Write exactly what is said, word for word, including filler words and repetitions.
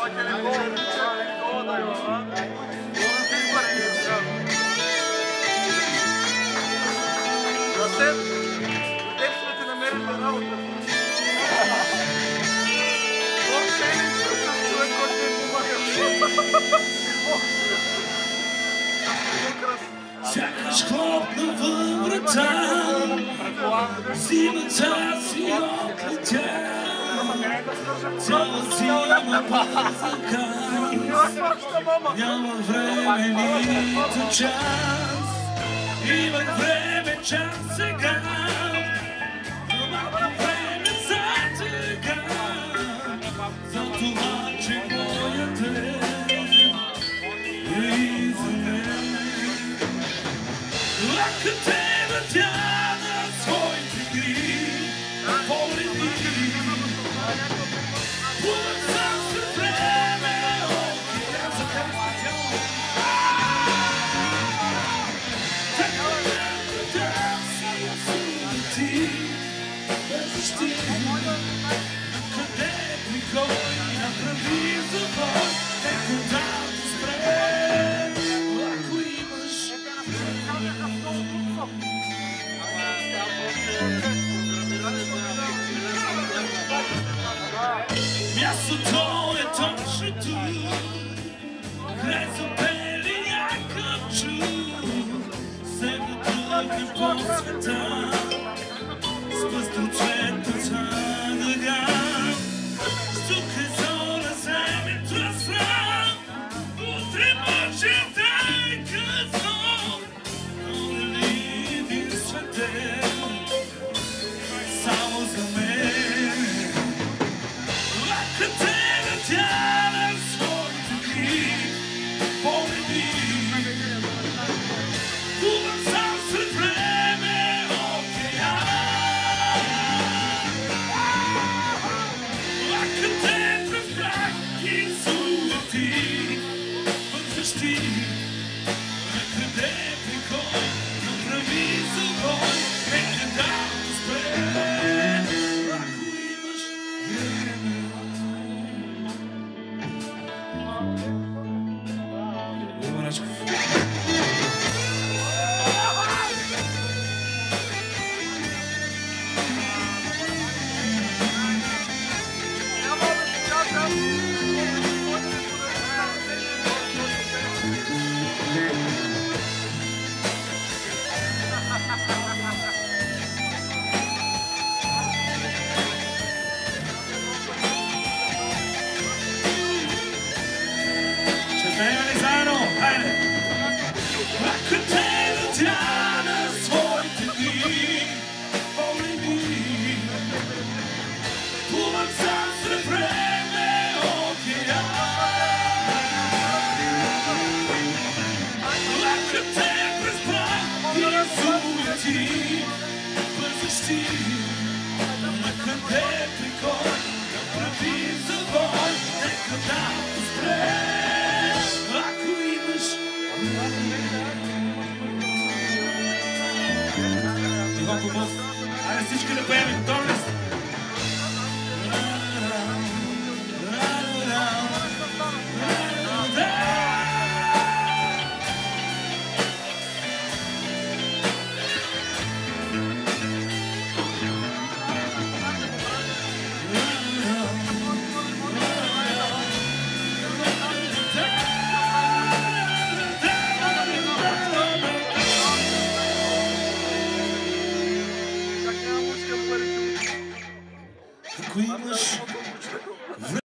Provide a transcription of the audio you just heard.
Асен, къде сме те намерили работа? Въобще съм човек, който ми помага. Сякаш хлопнава врата, зимата си отлетя, цяла зима пазака, няма време нито час, имах време час сега, нямам време за тъга, за това, че моя ден е за мен. Ако те въртя на своите гри, погледни, плувам сам след време, океан за кръстя. Така да си осуети, без защита, накъде прикой, направи забой, нека да го спре. Ако имаш мястото е точно тук, край запели някакъв чук, сега тръгнем по света, с пъстроцветната дъга. Тук е зора, земето е срам, утре може да е късно, но нали единствен ден само за мен. Ако те въртя на своите дни, погледни, плувам сам след време, океан. Ако те пръвках и суети, възвещи, накъде прикой, направи забой, нека да го спре. Ако имаш време. Иво Рачков. Ще пеем ли заедно? Хайде! Ако те въртя на своите дни, погледни, плувам сам сред време, океан. Ако те преспах и суети, възвещи, накъде прикой, направи забой, нека да го спре. Ако имаш Иван Попов, айде всички да пеем Торлест. Ако имаш